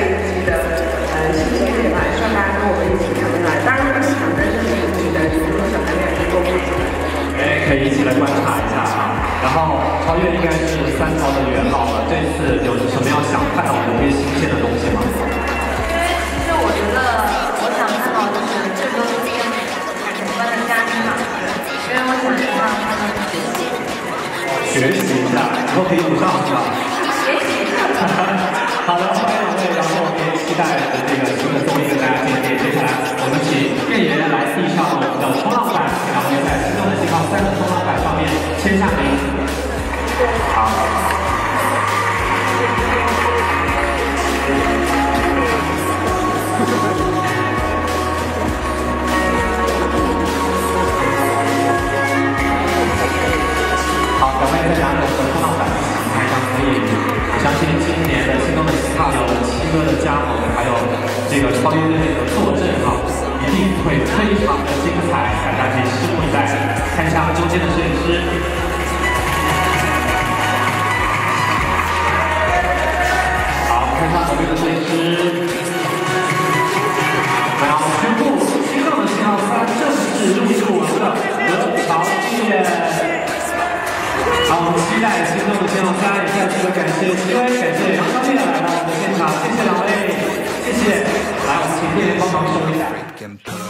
一期的新鲜铁板，希望大家跟我们一起抢进来。当然，这个抢的是你的主播小白脸是公布出来的。 哎，可以一起来观察一下啊。然后超越应该是3条的元老了，这次有什么要想看到的一些新鲜的东西吗？ 因为其实我觉得我想看到就是这周跟海关的嘉宾嘛，因为我想让他们学习一下，以后可以补上是吧？ 学习。 好的，欢迎两位，然后我们也期待这个新的综艺跟大家见面。接下来我们请店员来递上我们的冲浪板，然后在心动的信号3的冲浪板上面签下名。好。好，两位再拿着我们的冲浪板，台上可以。相信今年的心动的信号有7哥的加盟，还有这个超越的这个坐镇哈，一定会非常的精彩，大家可以拭目以待。看一下中间的摄影师，好，看一下左边的摄影师，然后宣布心动的信号3正式入驻我们的何朝店。好，我们期待心动的信号3，也再次的感谢齐威，感谢杨超越来到我们的现场，谢谢两位，谢谢。来，我们请店员帮忙收一下。